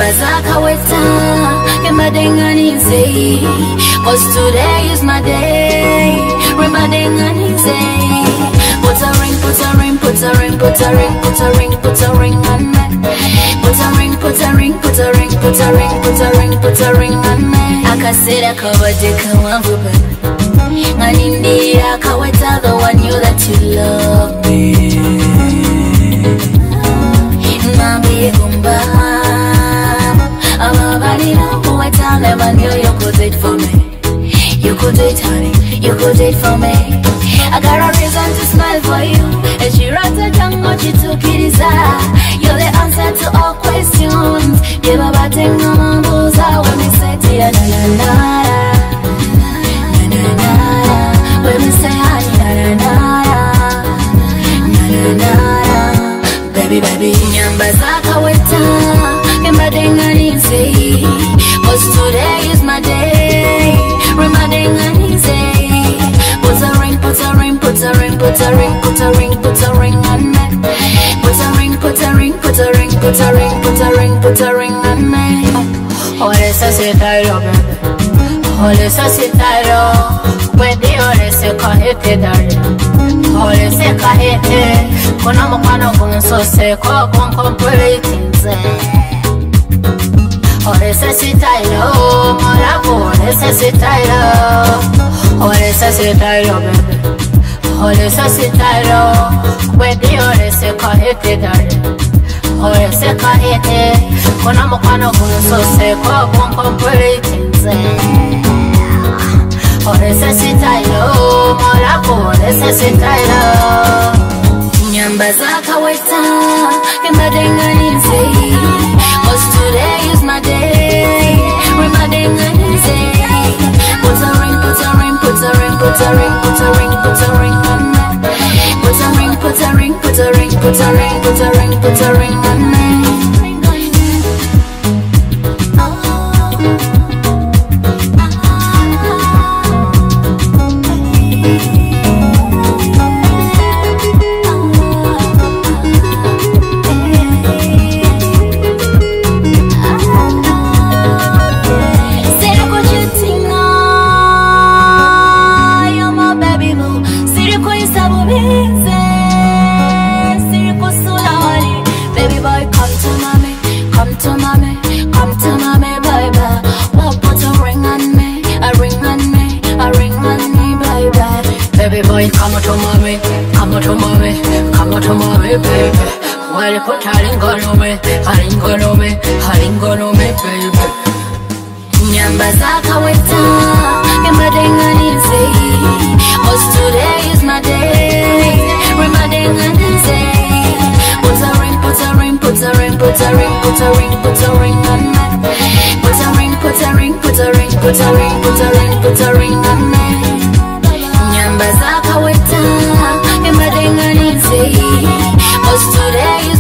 Nyamba za Akaweta, Kembadenganize, cause today is my day. Rembadenganize. Put a ring, put a ring, put a ring, put a ring, put a ring, put a ring on me. Put a ring, put a ring, put a ring, put a ring, put a ring, put a ring on me. Akasera kabadeka wanguba. Nganindi Akaweta, the one you that you love me. Mami gumba. I never knew you could do it for me. You could do it, honey, you could do it for me. I got a reason to smile for you. And she wrote a young what you took it is. You're the answer to all questions. Give a batting no man goes out when we say to you, na na na na na na. When we say honey, na na na na na na. Baby, baby, Nyamba za Akaweta, Kembadenganize. Cause today is my day. Rembadenganize. Put a ring, put a ring, put a ring, put a ring, put a ring, put a ring on me. Put a ring, put a ring, put a ring, put a ring, put a ring, put a ring on me. Ole sa se tairo, baby. Ole sa se tairo. Wedi ole se kahete dari. Ole se kahete. Kuna mukano kunso se kwa complete. Ore se sitailo, morapo, ore se sitailo. Ore se sitailo, baby. Ore se sitailo. Wedi ore se kahete dari. Ore se kahete. Kuna mukano kunso se kwa complete. Ore se sitailo, morapo, ore se sitailo. Nyamba za Akaweta, Kembadenganize. Cause today is my day. Rembadenganize. Put a ring, put a ring, put a ring, put a ring, put a ring, put a ring on me. Put a ring, put a ring, put a ring, put a ring, put a ring, put a ring on me. Baby boy, come to mommy, come to mommy, come to mommy, baby. Why you put haringo no me, haringo no me, haringo no me, baby. Nyamba za Akaweta, Kembadenganize. Cause today is my day. Rembadenganize. Put a ring, put a ring, put a ring, put a ring, put a ring, put a ring on me. Put a ring, put a ring, put a ring, put a ring, put a ring, put a ring on me. Nyamba za Akaweta, Kembadenganize. Cause today